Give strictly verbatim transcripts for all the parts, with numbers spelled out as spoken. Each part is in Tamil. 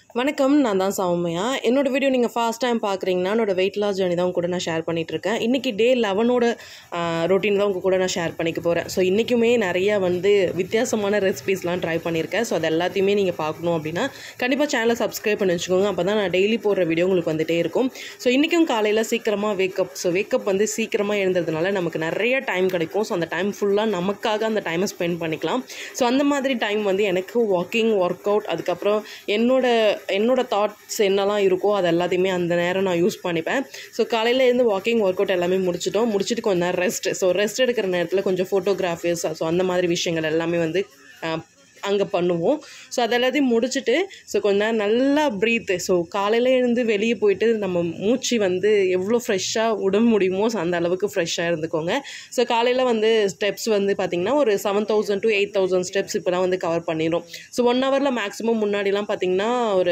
வணக்கம், நான் தான் சௌமியா. என்னோட வீடியோ நீங்கள் ஃபர்ஸ்ட் டைம் பார்க்குறீங்கன்னா, என்னோட வெயிட் லாஸ் ஜர்னி தான் உங்க கூட நான் ஷேர் பண்ணிகிட்ருக்கேன். இன்றைக்கி டே லெவனோட ரொட்டீன் தான் உங்கள் கூட நான் ஷேர் பண்ணிக்க போகிறேன். ஸோ இன்றைக்குமே நிறையா வந்து வித்தியாசமான ரெசிபீஸ்லாம் ட்ரை பண்ணியிருக்கேன். ஸோ அது எல்லாத்தையுமே நீங்கள் பார்க்கணும் அப்படின்னா கண்டிப்பாக சேனலை சப்ஸ்கிரைப் பண்ணி வச்சுக்கோங்க. அப்போ தான் நான் டெய்லி போடுற வீடியோ உங்களுக்கு வந்துகிட்டே இருக்கும். ஸோ இன்றைக்கும் காலையில் சீக்கிரமாக வேக்கப் ஸோ வேக்கப் வந்து சீக்கிரமாக எழுந்ததுனால நமக்கு நிறைய டைம் கிடைக்கும். ஸோ அந்த டைம் ஃபுல்லாக நமக்காக அந்த டைமை ஸ்பெண்ட் பண்ணிக்கலாம். ஸோ அந்த மாதிரி டைம் வந்து எனக்கு வாக்கிங், ஒர்க் அவுட், அதுக்கப்புறம் என்னோட என்னோட தாட்ஸ் என்னெல்லாம் இருக்கோ அது எல்லாத்தையுமே அந்த நேரம் நான் யூஸ் பண்ணிப்பேன். ஸோ காலையில் இருந்து வாக்கிங், ஒர்க் அவுட் எல்லாமே முடிச்சிட்டோம். முடிச்சுட்டு கொஞ்சம் நேரம் ரெஸ்ட். ஸோ ரெஸ்ட் எடுக்கிற நேரத்தில் கொஞ்சம் ஃபோட்டோகிராஃபிஸ் ஸோ அந்த மாதிரி விஷயங்கள் எல்லாமே வந்து அங்கே பண்ணுவோம். ஸோ அது எல்லாத்தையும் முடிச்சுட்டு ஸோ கொஞ்ச நேரம் நல்லா ப்ரீத்து. ஸோ காலையில் இருந்து வெளியே போயிட்டு நம்ம மூச்சு வந்து எவ்வளோ ஃப்ரெஷ்ஷாக விட முடியுமோ ஸோ அந்த அளவுக்கு ஃப்ரெஷ்ஷாக இருந்துக்கோங்க. ஸோ காலையில் வந்து ஸ்டெப்ஸ் வந்து பார்த்திங்கன்னா ஒரு seven thousand to eight thousand steps இப்போலாம் வந்து கவர் பண்ணிடும். ஸோ ஒன் ஹவரில் மேக்ஸிமம் முன்னாடிலாம் பார்த்திங்கன்னா ஒரு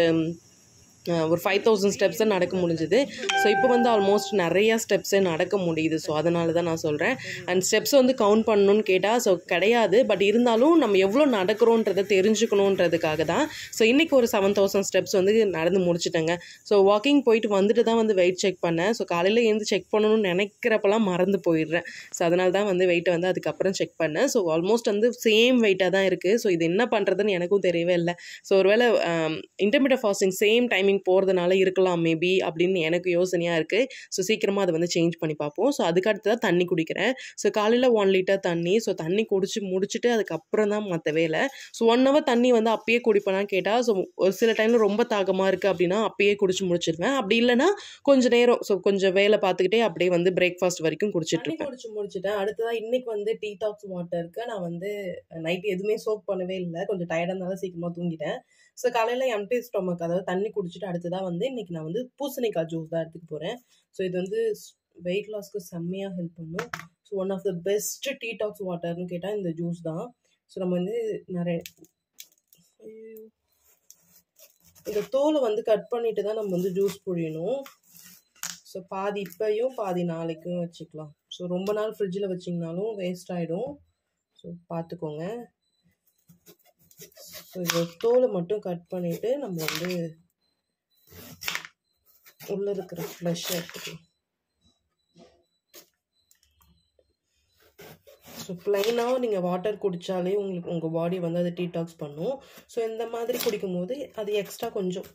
ஒரு ஃபைவ் தௌசண்ட் ஸ்டெப்ஸை நடக்க முடிஞ்சுது. ஸோ இப்போ வந்து ஆல்மோஸ்ட் நிறையா ஸ்டெப்ஸே நடக்க முடியுது. ஸோ அதனால தான் நான் சொல்கிறேன். அண்ட் ஸ்டெப்ஸ் வந்து கவுண்ட் பண்ணணுன்னு கேட்டால் ஸோ கிடையாது. பட் இருந்தாலும் நம்ம எவ்வளோ நடக்கிறோன்றதை தெரிஞ்சுக்கணுன்றதுக்காக தான். ஸோ இன்றைக்கி ஒரு செவன் தௌசண்ட் ஸ்டெப்ஸ் வந்து நடந்து முடிச்சுட்டேங்க. ஸோ வாக்கிங் போயிட்டு வந்துட்டு தான் வந்து வெயிட் செக் பண்ணேன். ஸோ காலையில் எழுந்து செக் பண்ணணும்னு நினைக்கிறப்பெல்லாம் மறந்து போயிடுறேன். ஸோ அதனால தான் வந்து வெயிட்டை வந்து அதுக்கப்புறம் செக் பண்ணேன். ஸோ ஆல்மோஸ்ட் வந்து சேம் வெயிட்டாக தான் இருக்குது. ஸோ இது என்ன பண்ணுறதுன்னு எனக்கும் தெரியவே இல்லை. ஸோ ஒருவேளை இன்டர்மீடியட் ஃபாஸ்டிங் சேம் டைமிங் போகிறதுனால இருக்கலாம் மேபி அப்படின்னு எனக்கு யோசனையாக இருக்குது. ஸோ சீக்கிரமாக அதை வந்து சேஞ்ச் பண்ணி பார்ப்போம். ஸோ அதுக்கடுத்து தான் தண்ணி குடிக்கிறேன். ஸோ காலையில் ஒன் லிட்டர் தண்ணி. ஸோ தண்ணி குடிச்சு முடிச்சுட்டு அதுக்கப்புறம் தான் மற்ற வேலை. ஸோ ஒன் ஹவர் தண்ணி வந்து அப்பயே குடிப்பேனான்னு கேட்டால் ஸோ ஒரு சில டைமில் ரொம்ப தாகமாக இருக்குது அப்படின்னா அப்பயே குடிச்சு முடிச்சிடுவேன். அப்படி இல்லைனா கொஞ்சம் நேரம் ஸோ கொஞ்சம் வேலை பார்த்துக்கிட்டே அப்படியே வந்து பிரேக்ஃபாஸ்ட் வரைக்கும் குடிச்சிட்டு இருக்கேன். குடிச்சு முடிச்சுட்டேன். அடுத்ததான் இன்னைக்கு வந்து டீடாக்ஸ் வாட்டருக்கு நான் வந்து நைட் எதுவுமே சோப் பண்ணவே இல்லை. கொஞ்சம் டயர்டாக இருந்தாலும் சீக்கிரமாக தூங்கிட்டேன். ஸோ காலையில் எம்டி ஸ்டொமக் அதாவது தண்ணி குடிச்சிட்டு அடுத்ததாக வந்து இன்றைக்கி நான் வந்து பூசணிக்காய் ஜூஸ் தான் எடுத்துக்க போகிறேன். ஸோ இது வந்து வெயிட் லாஸ்க்கு செம்மையாக ஹெல்ப் பண்ணும். So one of the best detox வாட்டர்னு கேட்டால் இந்த ஜூஸ் தான். ஸோ நம்ம வந்து நிறைய இந்த தோலை வந்து கட் பண்ணிட்டு தான் நம்ம வந்து ஜூஸ் புழியணும். ஸோ பாதி இப்பையும் பாதி நாளைக்கும் வச்சுக்கலாம். ஸோ ரொம்ப நாள் ஃப்ரிட்ஜில் வச்சிங்கனாலும் வேஸ்ட் ஆகிடும். ஸோ பார்த்துக்கோங்க. ஸோ இந்த தோலை மட்டும் கட் பண்ணிவிட்டு நம்ம வந்து உள்ளே இருக்கிற ஃப்ளஷ் எடுத்துக்கலாம். ஸோ ப்ளைனாக நீங்கள் வாட்டர் குடித்தாலே உங்களுக்கு உங்கள் பாடி வந்து அதை டீடாக்ஸ் பண்ணும். ஸோ இந்த மாதிரி குடிக்கும்போது அது எக்ஸ்ட்ரா கொஞ்சம்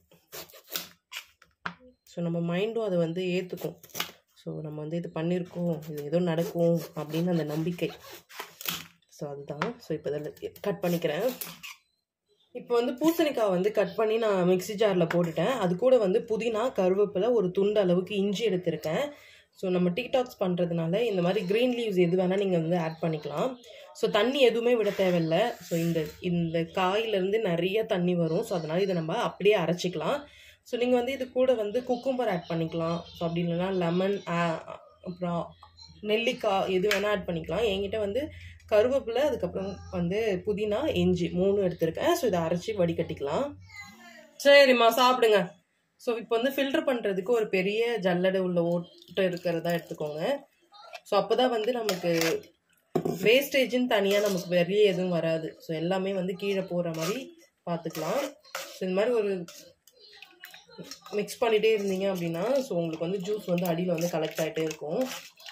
ஸோ நம்ம மைண்டும் அதை வந்து ஏற்றுக்கும். ஸோ நம்ம வந்து இது பண்ணியிருக்கோம், இது ஏதோ நடக்கும் அப்படின்னு அந்த நம்பிக்கை. ஸோ அதுதான். ஸோ இப்போ இதில் கட் பண்ணிக்கிறேன். இப்போ வந்து பூசணிக்காய் வந்து கட் பண்ணி நான் மிக்ஸி ஜாரில் போட்டுட்டேன். அது கூட வந்து புதினா, கருவேப்பிலை, ஒரு துண்டு அளவுக்கு இஞ்சி எடுத்திருக்கேன். ஸோ நம்ம டீடாக்ஸ் பண்ணுறதுனால இந்த மாதிரி க்ரீன் லீவ்ஸ் எது வேணால் நீங்கள் வந்து ஆட் பண்ணிக்கலாம். ஸோ தண்ணி எதுவுமே விட தேவையில்லை. ஸோ இந்த இந்த காயிலேருந்து நிறைய தண்ணி வரும். ஸோ அதனால் இதை நம்ம அப்படியே அரைச்சிக்கலாம். ஸோ நீங்கள் வந்து இது கூட வந்து குக்கும்பர் ஆட் பண்ணிக்கலாம். ஸோ அப்படி இல்லைன்னா லெமன், அப்புறம் நெல்லிக்காய் எது வேணால் ஆட் பண்ணிக்கலாம். என்கிட்ட வந்து கருவேப்பிலை, அதுக்கப்புறம் வந்து புதினா, இஞ்சி மூணு எடுத்திருக்கேன். ஸோ இதை அரைச்சி வடிகட்டிக்கலாம். சரிம்மா சாப்பிடுங்க. ஸோ இப்போ வந்து ஃபில்டர் பண்ணுறதுக்கு ஒரு பெரிய ஜல்லடை உள்ள ஓட்டை இருக்கிறதா எடுத்துக்கோங்க. ஸோ அப்போ தான் வந்து நமக்கு வேஸ்டேஜுன்னு தனியாக நமக்கு வெளியே எதுவும் வராது. ஸோ எல்லாமே வந்து கீழே போகிற மாதிரி பார்த்துக்கலாம். ஸோ இந்த மாதிரி ஒரு மிக்ஸ் பண்ணிகிட்டே இருந்தீங்க அப்படின்னா ஸோ உங்களுக்கு வந்து ஜூஸ் வந்து அடியில் வந்து கலெக்ட் ஆகிட்டே இருக்கும்.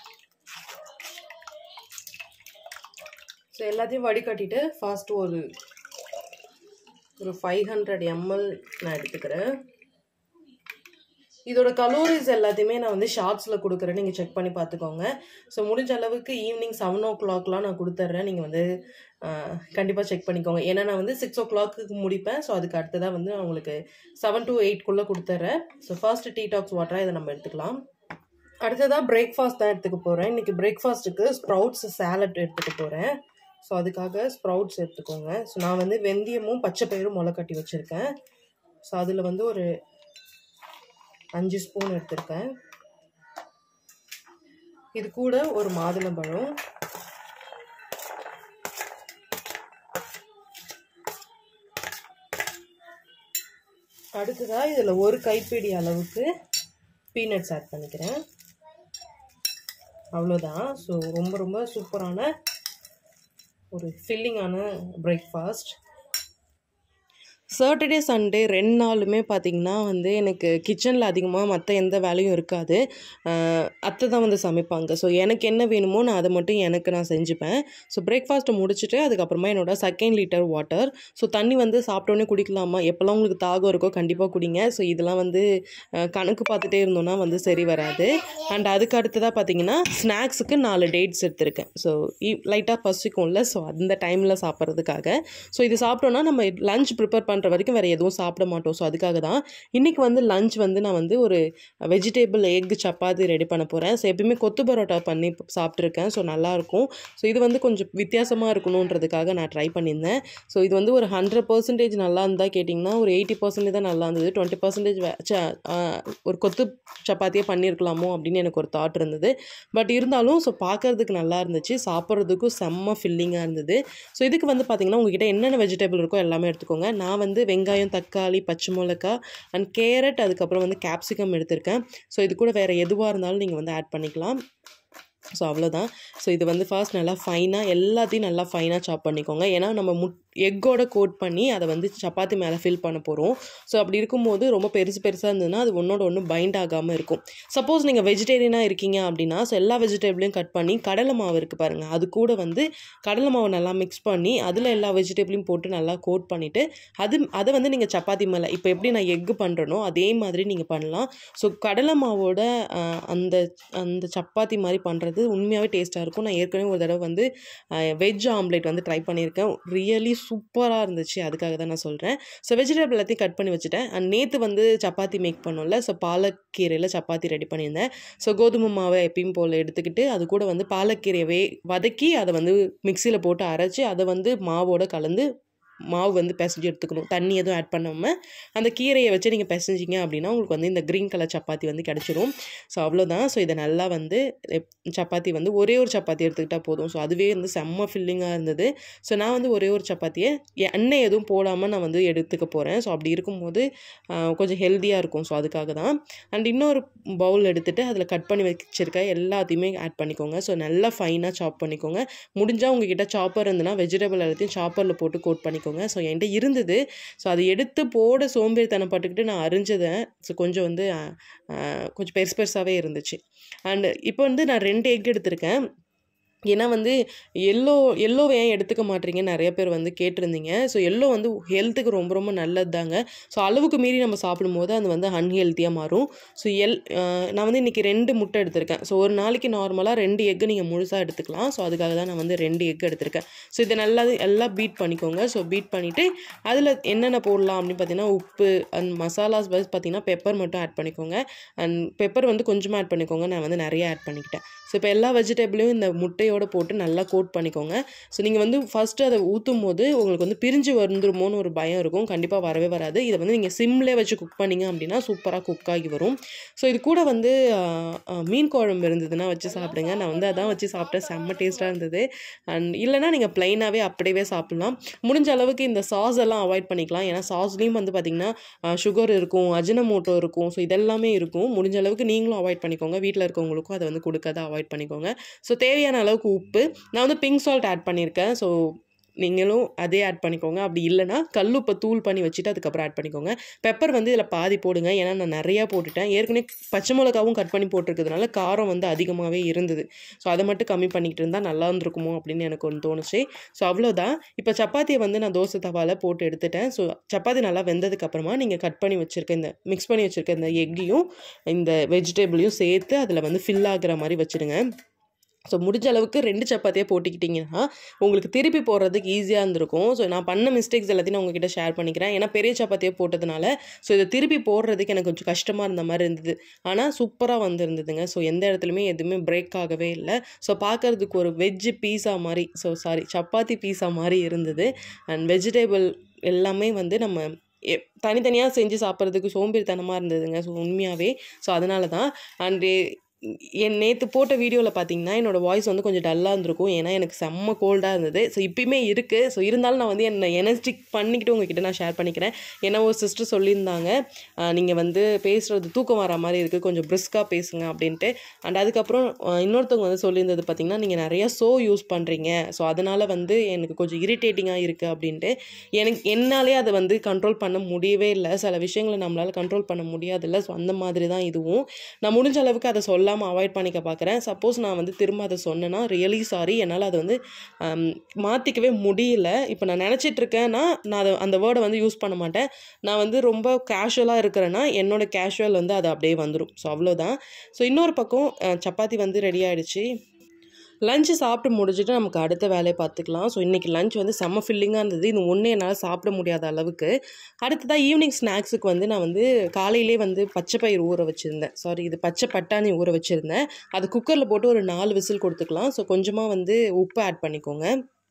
ஸோ எல்லாத்தையும் வடிகட்டிட்டு ஃபாஸ்ட்டு ஒரு ஒரு ஃபைவ் ஹண்ட்ரட் எம்எல் நான் எடுத்துக்கிறேன். இதோட கலோரிஸ் எல்லாத்தையுமே நான் வந்து ஷார்ட்ஸில் கொடுக்குறேன். நீங்கள் செக் பண்ணி பார்த்துக்கோங்க. ஸோ முடிஞ்ச அளவுக்கு ஈவினிங் செவன் ஓ கிளாக்லாம் நான் கொடுத்துட்றேன். நீங்கள் வந்து கண்டிப்பாக செக் பண்ணிக்கோங்க. ஏன்னா நான் வந்து சிக்ஸ் ஓ கிளாக்கு முடிப்பேன். ஸோ அதுக்கு அடுத்ததாக வந்து நான் உங்களுக்கு செவன் டு எயிட்குள்ளே கொடுத்துட்றேன். ஸோ ஃபர்ஸ்ட் டீடாக்ஸ் வாட்டராக இதை நம்ம எடுத்துக்கலாம். அடுத்ததாக பிரேக்ஃபாஸ்ட் தான் எடுத்துக்க போகிறேன். இன்றைக்கி பிரேக்ஃபாஸ்ட்டுக்கு ஸ்ப்ரவுட்ஸ் சாலட் எடுத்துக்க போகிறேன். ஸோ அதுக்காக ஸ்ப்ரவுட்ஸ் எடுத்துக்கோங்க. ஸோ நான் வந்து வெந்தயமும் பச்சை பயிரும் முளை கட்டி வச்சுருக்கேன். ஸோ அதில் வந்து ஒரு அஞ்சு ஸ்பூன் எடுத்திருக்கேன். இது கூட ஒரு மாதுளம்பழம், அடுத்ததாக இதில் ஒரு கைப்பிடி அளவுக்கு பீனட்ஸ் ஆட் பண்ணிக்கிறேன். அவ்வளோதான். ஸோ ரொம்ப ரொம்ப சூப்பரான ஒரு ஃபில்லிங்கான பிரேக்ஃபாஸ்ட். சாட்டர்டே சண்டே ரெண்டு நாளுமே பார்த்திங்கன்னா வந்து எனக்கு கிச்சனில் அதிகமாக மற்ற எந்த வேலையும் இருக்காது. அத்தை தான் வந்து சமைப்பாங்க. ஸோ எனக்கு என்ன வேணுமோ நான் அதை மட்டும் எனக்கு நான் செஞ்சுப்பேன். ஸோ பிரேக்ஃபாஸ்ட்டை முடிச்சுட்டு அதுக்கப்புறமா என்னோட செகண்ட் லிட்டர் வாட்டர். ஸோ தண்ணி வந்து சாப்பிட்டோன்னே குடிக்கலாமா, எப்போல்லாம் உங்களுக்கு தாகம் இருக்கோ கண்டிப்பாக குடிங்க. ஸோ இதெல்லாம் வந்து கணக்கு பார்த்துட்டே இருந்தோன்னா வந்து சரி வராது. அண்ட் அதுக்கு அடுத்ததாக பார்த்திங்கன்னா ஸ்நாக்ஸுக்கு நாலு டேட்ஸ் எடுத்திருக்கேன். ஸோ லைட்டாக பசிக்கும்ல, ஸோ அந்த டைமில் சாப்பிட்றதுக்காக. ஸோ இது சாப்பிட்டோன்னா நம்ம லஞ்ச் ப்ரிப்பேர் பண்ண வரைக்கும் வேறு எதுவும் சாப்பிட மாட்டோம். ஸோ அதுக்காக தான் இன்றைக்கி வந்து லஞ்ச் வந்து நான் வந்து ஒரு வெஜிடேபிள் எக் சப்பாத்தி ரெடி பண்ண போகிறேன். ஸோ எப்பயுமே கொத்து பரோட்டா பண்ணி சாப்பிட்ருக்கேன். ஸோ நல்லாயிருக்கும். ஸோ இது வந்து கொஞ்சம் வித்தியாசமாக இருக்கணுன்றதுக்காக நான் ட்ரை பண்ணியிருந்தேன். ஸோ இது வந்து ஒரு ஹண்ட்ரட் பர்சன்டேஜ் நல்லா இருந்தால் கேட்டிங்கன்னா ஒரு எயிட்டி பர்சன்டேஜ் தான் நல்லா இருந்தது. டுவெண்ட்டி பர்சன்டேஜ் ஒரு கொத்து சப்பாத்தியே பண்ணியிருக்கலாமோ அப்படின்னு எனக்கு ஒரு தாட் இருந்தது. பட் இருந்தாலும் ஸோ பார்க்குறதுக்கு நல்லா இருந்துச்சு, சாப்பிட்றதுக்கும் செம்ம ஃபில்லிங்காக இருந்தது. ஸோ இதுக்கு வந்து பார்த்திங்கன்னா உங்ககிட்ட என்னென்ன வெஜிடபிள் இருக்கோ எல்லாமே எடுத்துக்கோங்க. நான் வந்து வெங்காயம், தக்காளி, பச்சை மிளகா அண்ட் கேரட், அதுக்கப்புறம் வந்து கேப்சிகம் எடுத்திருக்கேன். ஸோ இது கூட வேறு எதுவாக இருந்தாலும் நீங்கள் வந்து ஆட் பண்ணிக்கலாம். ஸோ அவ்வளோதான். ஸோ இது வந்து ஃபர்ஸ்ட் நல்லா ஃபைனாக எல்லாத்தையும் நல்லா ஃபைனாக சாப் பண்ணிக்கோங்க. ஏன்னா நம்ம முட் எக்கோட கோட் பண்ணி அதை வந்து சப்பாத்தி மேலே ஃபில் பண்ண போகிறோம். ஸோ அப்படி இருக்கும்போது ரொம்ப பெருசு பெருசாக இருந்ததுன்னா அது ஒன்றோட ஒன்று பைண்ட் ஆகாமல் இருக்கும். சப்போஸ் நீங்கள் வெஜிடேரியனாக இருக்கீங்க அப்படின்னா ஸோ எல்லா வெஜிடபிளையும் கட் பண்ணி கடலை மாவு இருக்குது பாருங்கள், அது கூட வந்து கடலை மாவை நல்லா மிக்ஸ் பண்ணி அதில் எல்லா வெஜிடபிளையும் போட்டு நல்லா கோட் பண்ணிவிட்டு அது அதை வந்து நீங்கள் சப்பாத்தி மேலே இப்போ எப்படி நான் எக்கு பண்ணுறனோ அதே மாதிரி நீங்கள் பண்ணலாம். ஸோ கடலை மாவோட அந்த அந்த சப்பாத்தி மாதிரி பண்ணுறது உண்மையாகவே டேஸ்ட்டாக இருக்கும். நான் ஏற்கனவே ஒரு தடவை வந்து வெஜ் ஆம்லேட் வந்து ட்ரை பண்ணியிருக்கேன். ரியலி சூப்பராக இருந்துச்சு. அதுக்காக தான் நான் சொல்கிறேன். ஸோ வெஜிடபிள் எல்லாத்தையும் கட் பண்ணி வச்சுட்டேன். அண்ட் நேற்று வந்து சப்பாத்தி மேக் பண்ணோம்ல, ஸோ பாலக்கீரையில் சப்பாத்தி ரெடி பண்ணியிருந்தேன். ஸோ கோதுமை மாவை எப்பயும் போல் எடுத்துக்கிட்டு அது கூட வந்து பாலக்கீரையை வதக்கி அதை வந்து மிக்சியில் போட்டு அரைச்சி அதை வந்து மாவோட கலந்து மாவு வந்து பிசைஞ்சு எடுத்துக்கணும். தண்ணி எதுவும் ஆட் பண்ணாமல் அந்த கீரையை வச்சு நீங்கள் பிசைஞ்சிங்க அப்படின்னா உங்களுக்கு வந்து இந்த க்ரீன் கலர் சப்பாத்தி வந்து கிடச்சிரும். ஸோ அவ்வளோதான். ஸோ இதை நல்லா வந்து சப்பாத்தி வந்து ஒரே ஒரு சப்பாத்தி எடுத்துக்கிட்டால் போதும். ஸோ அதுவே வந்து செம்ம ஃபில்லிங்காக இருந்தது. ஸோ நான் வந்து ஒரே ஒரு சப்பாத்தியை எண்ணெய் எதுவும் போடாமல் நான் வந்து எடுத்துக்க போகிறேன். ஸோ அப்படி இருக்கும்போது கொஞ்சம் ஹெல்த்தியாக இருக்கும். ஸோ அதுக்காக தான். அண்ட் இன்னொரு பவுல் எடுத்துகிட்டு அதில் கட் பண்ணி வச்சுருக்க எல்லாத்தையுமே ஆட் பண்ணிக்கோங்க. ஸோ நல்லா ஃபைனாக சாப் பண்ணிக்கோங்க. முடிஞ்சால் உங்ககிட்ட சாப்பர் இருந்ததுன்னா வெஜிடபிள் எல்லாத்தையும் சாப்பரில் போட்டு கோட் பண்ணிக்கோங்க. ஸோ என்கிட்ட இருந்தது. ஸோ அதை எடுத்து போட சோம்பேறித்தனம் பட்டுக்கிட்டு நான் அரிஞ்சதேன். ஸோ கொஞ்சம் வந்து கொஞ்சம் பெருசு பெருசாகவே இருந்துச்சு. அண்டு இப்போ வந்து நான் ரெண்டு எக் எடுத்திருக்கேன். ஏன்னா வந்து எல்லோ எல்லோவை ஏன் எடுத்துக்க மாட்டீங்க நிறைய பேர் வந்து கேட்டிருந்தீங்க. ஸோ எல்லோ வந்து ஹெல்த்துக்கு ரொம்ப ரொம்ப நல்லது தாங்க. ஸோ அளவுக்கு மீறி நம்ம சாப்பிடும்போது அது வந்து அன்ஹெல்த்தியாக மாறும். ஸோ எல் நான் வந்து இன்றைக்கி ரெண்டு முட்டை எடுத்திருக்கேன். ஸோ ஒரு நாளைக்கு நார்மலாக ரெண்டு எக்கு நீங்கள் முழுசாக எடுத்துக்கலாம். ஸோ அதுக்காக தான் நான் வந்து ரெண்டு எக் எடுத்திருக்கேன். ஸோ இதை நல்லா எல்லாம் பீட் பண்ணிக்கோங்க. ஸோ பீட் பண்ணிவிட்டு அதில் என்னென்ன போடலாம் அப்படின்னு பார்த்தீங்கன்னா உப்பு அண்ட் மசாலாஸ் பஸ் பார்த்தீங்கன்னா பெப்பர் மட்டும் ஆட் பண்ணிக்கோங்க. அண்ட் பெப்பர் வந்து கொஞ்சமாக ஆட் பண்ணிக்கோங்க. நான் வந்து நிறைய ஆட் பண்ணிக்கிட்டேன். ஸோ இப்போ எல்லா வெஜிடபிளையும் இந்த முட்டையோடு போட்டு நல்லா கோட் பண்ணிக்கோங்க. ஸோ நீங்கள் வந்து ஃபஸ்ட்டு அதை ஊற்றும் போது உங்களுக்கு வந்து பிரிஞ்சு வந்துருமோன்னு ஒரு பயம் இருக்கும். கண்டிப்பாக வரவே வராது. இதை வந்து நீங்கள் சிம்லே வச்சு குக் பண்ணிங்க அப்படின்னா சூப்பராக குக் ஆகி வரும். ஸோ இது கூட வந்து மீன் குழம்பு இருந்ததுன்னா வச்சு சாப்பிடுங்க. நான் வந்து அதான் வச்சு சாப்பிட்டேன். செம்ம டேஸ்ட்டாக இருந்தது. அண்ட் இல்லைனா நீங்கள் ப்ளைனாகவே அப்படியே சாப்பிட்லாம். முடிஞ்ச அளவுக்கு இந்த சாஸ் எல்லாம் அவாய்ட் பண்ணிக்கலாம். ஏன்னா சாஸ்லேயும் வந்து பார்த்திங்கன்னா சுகர் இருக்கும், அஜினமோட்டோ இருக்கும். ஸோ இதெல்லாமே இருக்கும். முடிஞ்ச அளவுக்கு நீங்களும் அவாய்ட் பண்ணிக்கோங்க. வீட்டில் இருக்கவங்களுக்கும் அதை வந்து கொடுக்காத அவாய்ட் பண்ணிக்கோங்க. ஸோ தேவையான அளவுக்கு உப்பு நான் வந்து பிங்க் சால்ட் ஆட் பண்ணியிருக்கேன். ஸோ நீங்களும் அதே ஆட் பண்ணிக்கோங்க. அப்படி இல்லைனா கல்லுப்பை தூள் பண்ணி வச்சுட்டு அதுக்கப்புறம் ஆட் பண்ணிக்கோங்க. பெப்பர் வந்து இதில் பாதி போடுங்க. ஏன்னா நான் நிறையா போட்டுட்டேன். ஏற்கனவே பச்சை மிளகாவும் கட் பண்ணி போட்டிருக்கிறதுனால காரம் வந்து அதிகமாகவே இருந்தது. ஸோ அதை மட்டும் கம்மி பண்ணிக்கிட்டு இருந்தால் நல்லா இருந்திருக்குமோ அப்படின்னு எனக்கு ஒன்று தோணுச்சு. ஸோ அவ்வளோதான். இப்போ சப்பாத்தியை வந்து நான் தோசை தவாவில் போட்டு எடுத்துட்டேன். ஸோ சப்பாத்தி நல்லா வெந்ததுக்கப்புறமா நீங்கள் கட் பண்ணி வச்சுருக்க இந்த மிக்ஸ் பண்ணி வச்சுருக்க இந்த எக்கையும் இந்த வெஜிடபிளையும் சேர்த்து அதில் வந்து ஃபில் ஆகிற மாதிரி வச்சுடுங்க. ஸோ முடிஞ்ச அளவுக்கு ரெண்டு சப்பாத்தியாக போட்டிக்கிட்டிங்கன்னா உங்களுக்கு திருப்பி போடுறதுக்கு ஈஸியாக இருந்திருக்கும். ஸோ நான் பண்ண மிஸ்டேக்ஸ் எல்லாத்தையும் நான் உங்ககிட்ட ஷேர் பண்ணிக்கிறேன். ஏன்னா பெரிய சப்பாத்தியாக போட்டதுனால ஸோ இதை திருப்பி போடுறதுக்கு எனக்கு கொஞ்சம் கஷ்டமாக இருந்த மாதிரி இருந்தது. ஆனால் சூப்பராக வந்துருந்ததுங்க. ஸோ எந்த இடத்துலையுமே எதுவுமே பிரேக் ஆகவே இல்லை. ஸோ பார்க்குறதுக்கு ஒரு வெஜ்ஜு பீஸா மாதிரி ஸோ சாரி சப்பாத்தி பீஸா மாதிரி இருந்தது. அண்ட் வெஜிடபிள் எல்லாமே வந்து நம்ம எ தனித்தனியாக செஞ்சு சாப்பிட்றதுக்கு சோம்பேறித்தனமாக இருந்ததுங்க. ஸோ உண்மையாகவே ஸோ அதனால தான். அண்டு என் நேற்று போட்ட வீடியோவில் பார்த்தீங்கன்னா என்னோடய வாய்ஸ் வந்து கொஞ்சம் டல்லாக இருந்திருக்கும். ஏன்னா எனக்கு செம்ம கோல்டாக இருந்தது. ஸோ இப்பயுமே இருக்குது. ஸோ இருந்தாலும் நான் வந்து என்னை எனர்ஜிக் பண்ணிக்கிட்டு உங்ககிட்ட நான் ஷேர் பண்ணிக்கிறேன். ஏன்னா ஒரு சிஸ்டர் சொல்லியிருந்தாங்க, நீங்கள் வந்து பேசுகிறது தூக்கம் வர மாதிரி இருக்குது, கொஞ்சம் பிரிஸ்காக பேசுங்க அப்படின்ட்டு. அண்ட் அதுக்கப்புறம் இன்னொருத்தவங்க வந்து சொல்லியிருந்தது பார்த்திங்கன்னா, நீங்கள் நிறையா ஸோ யூஸ் பண்ணுறீங்க, ஸோ அதனால் வந்து எனக்கு கொஞ்சம் இரிட்டேட்டிங்காக இருக்குது அப்படின்ட்டு. எனக்கு என்னாலே அதை வந்து கண்ட்ரோல் பண்ண முடியவே இல்லை. சில விஷயங்களை நம்மளால் கண்ட்ரோல் பண்ண முடியாதில்ல. ஸோ அந்த மாதிரி தான் இதுவும். நான் முடிஞ்ச அளவுக்கு அதை சொல்ல அவாய்ட் பண்ணிக்க பார்க்குறேன். சப்போஸ் நான் வந்து திரும்ப அதை சொன்னேன்னா ரியலி சாரி, என்னால் அதை வந்து மாற்றிக்கவே முடியல. இப்போ நான் நினச்சிட்டு இருக்கேன்னா நான் அதை அந்த வேர்டை வந்து யூஸ் பண்ண மாட்டேன். நான் வந்து ரொம்ப கேஷுவலாக இருக்கிறேன்னா என்னோட கேஷுவல் வந்து அது அப்படியே வந்துடும். ஸோ அவ்வளோதான். ஸோ இன்னொரு பக்கம் சப்பாத்தி வந்து ரெடி ஆகிடுச்சு. லஞ்சு சாப்பிட்டு முடிச்சுட்டு நமக்கு அடுத்த வேலையை பார்த்துக்கலாம். ஸோ இன்றைக்கி லஞ்ச் வந்து செம்ம ஃபில்லிங்காக இருந்தது. இது ஒன்றே என்னால் சாப்பிட முடியாத அளவுக்கு. அடுத்ததாக ஈவினிங் ஸ்நாக்ஸுக்கு வந்து நான் வந்து காலையிலே வந்து பச்சை பயிர் ஊற வச்சுருந்தேன். சாரி, இது பச்சை பட்டாணி ஊற வச்சுருந்தேன். அது குக்கரில் போட்டு ஒரு நாலு விசில் கொடுத்துக்கலாம். ஸோ கொஞ்சமாக வந்து உப்பு ஆட் பண்ணிக்கோங்க.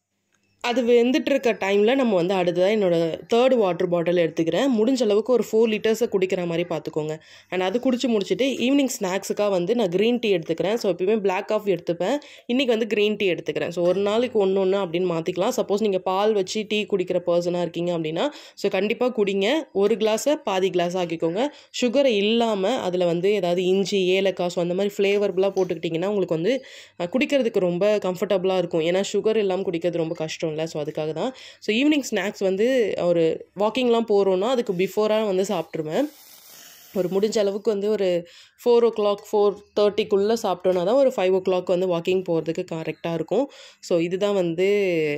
அது வெந்துட்டு இருக்க டைமில் நம்ம வந்து அடுத்ததாக என்னோடய தேர்ட் வாட்டர் பாட்டில் எடுத்துக்கிறேன். முடிஞ்ச அளவுக்கு ஒரு ஃபோர் லிட்டர்ஸை குடிக்கிற மாதிரி பார்த்துக்கோங்க. அண்ட் அது குடிச்சு முடிச்சுட்டு ஈவினிங் ஸ்நாக்ஸுக்காக வந்து நான் க்ரீன் டீ எடுத்துக்கிறேன். ஸோ எப்பயுமே பிளாக் காஃபி எடுத்துப்பேன். இன்றைக்கி வந்து க்ரீன் டீ எடுத்துக்கிறேன். ஸோ ஒரு நாளைக்கு ஒன்று ஒன்று அப்படின்னு மாற்றிக்கலாம். சப்போஸ் நீங்கள் பால் வச்சு டீ குடிக்கிற பர்சனாக இருக்கீங்க அப்படின்னா ஸோ கண்டிப்பாக குடிங்க. ஒரு கிளாஸை பாதி கிளாஸ் ஆக்கிக்கோங்க. சுகரை இல்லாமல் அதில் வந்து ஏதாவது இஞ்சி, ஏலக்காய், ஸோ அந்த மாதிரி ஃப்ளேவர்புளாக போட்டுக்கிட்டிங்கன்னா உங்களுக்கு வந்து குடிக்கிறதுக்கு ரொம்ப கம்ஃபர்டபுளாக இருக்கும். ஏன்னா சுகர் இல்லாமல் குடிக்கிறது ரொம்ப கஷ்டம் இல்லை. ஸோ அதுக்காக தான். ஸோ ஈவினிங் ஸ்நாக்ஸ் வந்து ஒரு வாக்கிங்லாம் போகிறோன்னா அதுக்கு பிஃபோராக வந்து சாப்பிட்ருவேன். ஒரு முடிஞ்ச அளவுக்கு வந்து ஒரு ஃபோர் ஓ கிளாக் ஃபோர் தேர்ட்டிக்குள்ளே சாப்பிட்டோன்னா தான் ஒரு ஃபைவ் ஓ கிளாக் வந்து வாக்கிங் போகிறதுக்கு கரெக்டாக இருக்கும். ஸோ இதுதான் வந்து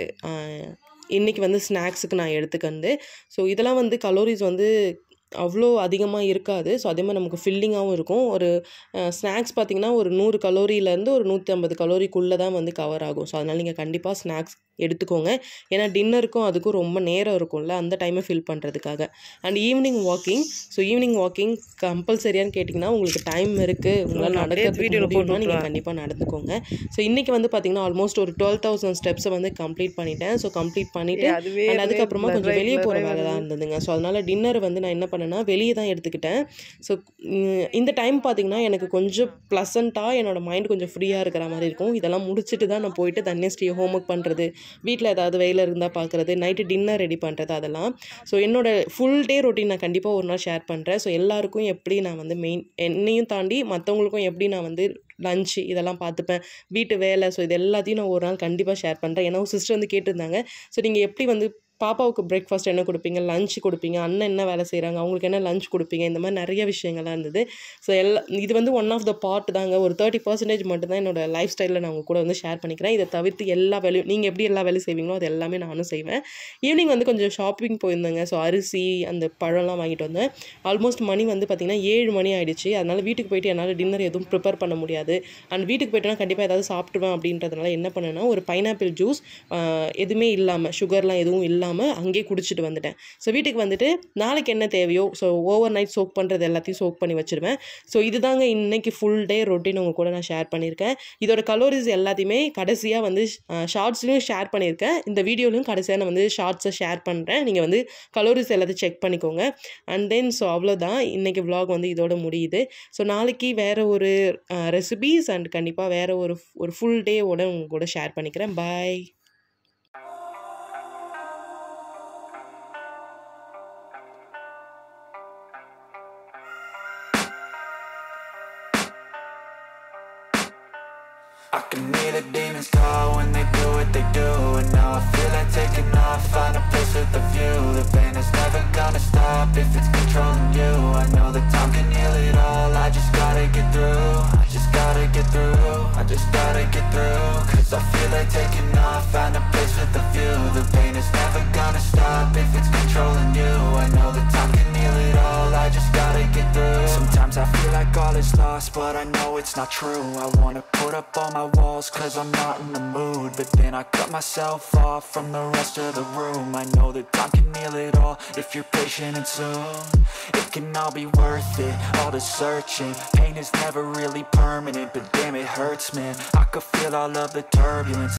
இன்றைக்கி வந்து ஸ்நாக்ஸுக்கு நான் எடுத்துக்கிறது. ஸோ இதெல்லாம் வந்து கலோரிஸ் வந்து அவ்வளோ அதிகமாக இருக்காது. ஸோ அதே மாதிரி நமக்கு ஃபில்லிங்காகவும் இருக்கும். ஒரு ஸ்நாக்ஸ் பார்த்திங்கன்னா ஒரு நூறு கலோரியிலேருந்து ஒரு நூற்றி ஐம்பது கலோரிக்குள்ளே தான் வந்து கவர் ஆகும். ஸோ அதனால் நீங்கள் கண்டிப்பாக ஸ்நாக்ஸ் எடுத்துக்கோங்க. ஏன்னா டின்னருக்கும் அதுக்கும் ரொம்ப நேரம் இருக்கும்ல, அந்த டைமை ஃபில் பண்ணுறதுக்காக. And evening walking. So evening walking கம்பல்சரியான்னு கேட்டிங்கன்னா உங்களுக்கு டைம் இருக்குது, உங்களால் நடக்கிறது வீடியோனா நீங்கள் கண்டிப்பாக நடந்துக்கோங்க. ஸோ இன்றைக்கி வந்து பார்த்திங்கன்னா ஆல்மோஸ்ட் ஒரு டுவெல் தௌசண்ட் ஸ்டெப்ஸை வந்து கம்ப்ளீட் பண்ணிட்டேன். ஸோ கம்ப்ளீட் பண்ணிவிட்டு அண்ட் அதுக்கப்புறமா கொஞ்சம் வெளியே போகிற வேலை தான் இருந்ததுங்க. ஸோ அதனால் டின்னர் வந்து நான் என்ன பண்ணேன்னா வெளியே தான் எடுத்துக்கிட்டேன். ஸோ இந்த டைம் பார்த்திங்கன்னா எனக்கு கொஞ்சம் ப்ளசண்ட்டாக என்னோடய மைண்ட் கொஞ்சம் ஃப்ரீயாக இருக்கிற மாதிரி இருக்கும். இதெல்லாம் முடிச்சுட்டு தான் நான் போயிட்டு தன்னிஸ்டி ஹோம் ஒர்க் பண்ணுறது, வீட்டில் ஏதாவது வேலை இருந்தால் பார்க்குறது, நைட்டு டின்னர் ரெடி பண்ணுறது அதெல்லாம். ஸோ என்னோடய ஃபுல் டே ரொட்டீன் நான் கண்டிப்பாக ஒரு நாள் ஷேர் பண்ணுறேன். ஸோ எல்லாருக்கும் எப்படி நான் வந்து மெயின் என்னையும் தாண்டி மற்றவங்களுக்கும் எப்படி நான் வந்து லஞ்சு இதெல்லாம் பார்த்துப்பேன், வீட்டு வேலை, ஸோ இது எல்லாத்தையும் நான் ஒரு நாள் கண்டிப்பாக ஷேர் பண்ணுறேன். ஏன்னா ஒரு சிஸ்டர் வந்து கேட்டிருந்தாங்க, ஸோ நீங்கள் எப்படி வந்து பாப்பாவுக்கு பிரேக்ஃபாஸ்ட் என்ன கொடுப்பீங்க, லஞ்ச் கொடுப்பீங்க, அண்ணன் என்ன வேலை செய்கிறாங்க, அவங்களுக்கு என்ன லஞ்ச் கொடுப்பீங்க, இந்த மாதிரி நிறைய விஷயங்கள்லாம் இருந்தது. ஸோ எல்லா இது வந்து ஒன் ஆஃப் த பார்ட் தாங்க. ஒரு தேர்ட்டி பர்சன்டேஜ் மட்டும்தான் என்னோட லைஃப் ஸ்டைலில் நான் உங்கள் கூட வந்து ஷேர் பண்ணிக்கிறேன். இதை தவிர்த்து எல்லா வேலையும் நீங்கள் எப்படி எல்லா வேலையும் செய்வீங்களோ அது எல்லாமே நானும் செய்வேன். ஈவினிங் வந்து கொஞ்சம் ஷாப்பிங் போயிருந்தேங்க. ஸோ அரிசி அந்த பழம்லாம் வாங்கிட்டு வந்தேன். ஆல்மோஸ்ட் மணி வந்து பார்த்திங்கன்னா ஏழு மணி ஆகிடுச்சு. அதனால் வீட்டுக்கு போயிட்டு என்னால் டின்னர் எதுவும் ப்ரிப்பேர் பண்ண முடியாது. அண்ட் வீட்டுக்கு போய்ட்டோன்னா கண்டிப்பாக ஏதாவது சாப்பிடுவேன் அப்படின்றதுனால என்ன பண்ணேன்னா ஒரு பைனாப்பிள் ஜூஸ் எதுவுமே இல்லாமல், சுகர்லாம் எதுவும் இல்லாமல் அங்கேயே குடிச்சிட்டு வந்துட்டேன். ஸோ வீட்டுக்கு வந்துட்டு நாளைக்கு என்ன தேவையோ ஸோ ஓவர் நைட் சோக் பண்ணுறது எல்லாத்தையும் சோக் பண்ணி வச்சுருவேன். ஸோ இதுதாங்க இன்னைக்கு ஃபுல் டே ரொட்டீன் உங்கள் கூட நான் ஷேர் பண்ணியிருக்கேன். இதோட கலோரிஸ் எல்லாத்தையுமே கடைசியாக வந்து ஷார்ட்ஸ்லையும் ஷேர் பண்ணியிருக்கேன். இந்த வீடியோலையும் கடைசியாக நான் வந்து ஷார்ட்ஸை ஷேர் பண்ணுறேன். நீங்கள் வந்து கலோரிஸ் எல்லாத்தையும் செக் பண்ணிக்கோங்க. அண்ட் தென் ஸோ அவ்வளோதான், இன்றைக்கி விலாக் வந்து இதோட முடியுது. ஸோ நாளைக்கு வேறு ஒரு ரெசிபீஸ் அண்ட் கண்டிப்பாக வேறு ஒரு ஒரு ஃபுல் டேவோட உங்கள் கூட ஷேர் பண்ணிக்கிறேன். பாய். I can hear the demons call when they do what they do. And now I feel like taking off, find a place with a view. The pain is never gonna stop if it's controlling you. I know that time can heal it all, I just gotta get through. I just gotta get through, I just gotta get through. Cause I feel like taking off, find a place with a view. The pain is never gonna stop if it's controlling you. I know that time can heal it all, I just gotta get through. Sometimes I feel like all is lost, but I know it's not true. I wanna put up all my walls cause I'm not in the mood. But then I cut myself off from the rest of the room. I know that time can heal it all if you're patient and soon it can all be worth it, all the searching. Pain is never really permanent, but damn it hurts man. I could feel all of the turbulence.